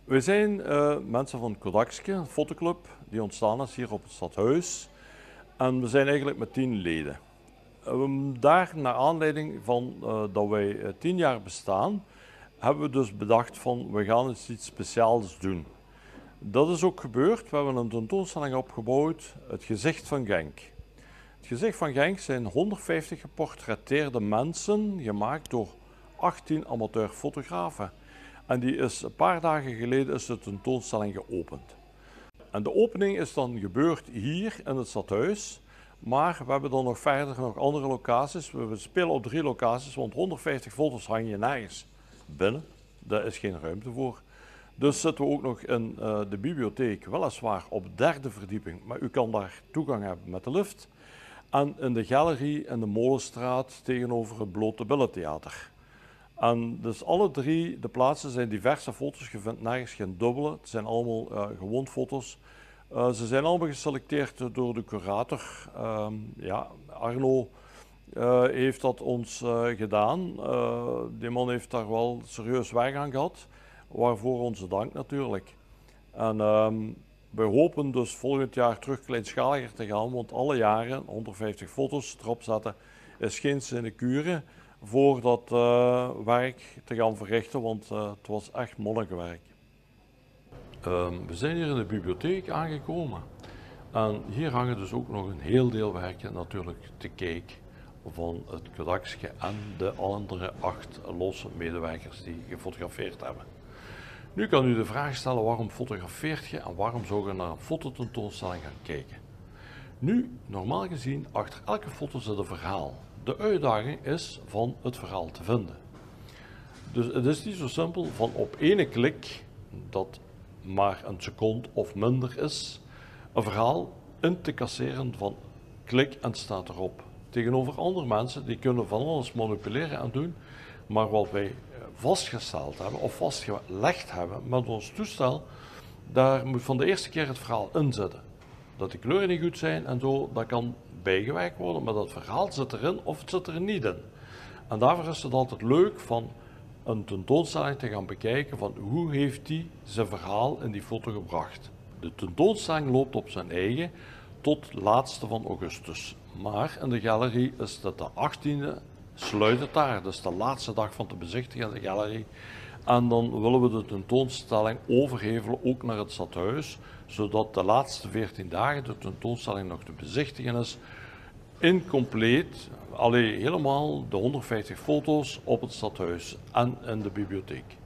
We zijn mensen van Kodakske, een fotoclub die ontstaan is hier op het stadhuis. En we zijn eigenlijk met 10 leden. Daar, naar aanleiding van dat wij 10 jaar bestaan, hebben we dus bedacht van we gaan eens iets speciaals doen. Dat is ook gebeurd. We hebben een tentoonstelling opgebouwd, het gezicht van Genk. Het gezicht van Genk zijn 150 geportretteerde mensen, gemaakt door 18 amateurfotografen. En die is een paar dagen geleden is de tentoonstelling geopend. En de opening is dan gebeurd hier in het stadhuis. Maar we hebben dan nog verder nog andere locaties. We spelen op 3 locaties, want 150 foto's hang je nergens binnen. Daar is geen ruimte voor. Dus zitten we ook nog in de bibliotheek, weliswaar op de 3e verdieping, maar u kan daar toegang hebben met de lift. En in de galerie in de Molenstraat tegenover het Blote Billentheater. En dus alle 3 de plaatsen zijn diverse foto's, je vindt nergens geen dubbele, het zijn allemaal gewoon foto's. Ze zijn allemaal geselecteerd door de curator. Ja, Arno heeft dat ons gedaan. Die man heeft daar wel serieus werk aan gehad, waarvoor onze dank natuurlijk. En we hopen dus volgend jaar terug kleinschaliger te gaan, want alle jaren 150 foto's erop zetten is geen sinecure voor dat werk te gaan verrichten, want het was echt monnikenwerk. We zijn hier in de bibliotheek aangekomen en hier hangen dus ook nog een heel deel werken natuurlijk te kijk van het Kodakske en de andere 8 losse medewerkers die gefotografeerd hebben. Nu kan u de vraag stellen waarom fotografeert je en waarom zou je naar een fototentoonstelling gaan kijken. Nu, normaal gezien, achter elke foto zit een verhaal. De uitdaging is van het verhaal te vinden. Dus het is niet zo simpel van op ene klik, dat maar een seconde of minder is, een verhaal in te casseren van klik en het staat erop. Tegenover andere mensen die kunnen van alles manipuleren en doen, maar wat wij vastgesteld hebben of vastgelegd hebben met ons toestel, daar moet van de eerste keer het verhaal in zitten. Dat de kleuren niet goed zijn en zo, dat kan bijgewerkt worden, maar dat verhaal zit erin of het zit er niet in. En daarvoor is het altijd leuk van een tentoonstelling te gaan bekijken van hoe heeft hij zijn verhaal in die foto gebracht. De tentoonstelling loopt op zijn eigen tot laatste van augustus. Maar in de galerie is het de 18e, sluit het daar, dus de laatste dag van te bezichtigen in de galerie. En dan willen we de tentoonstelling overhevelen ook naar het stadhuis, zodat de laatste 14 dagen de tentoonstelling nog te bezichtigen is. Incompleet, helemaal de 150 foto's op het stadhuis en in de bibliotheek.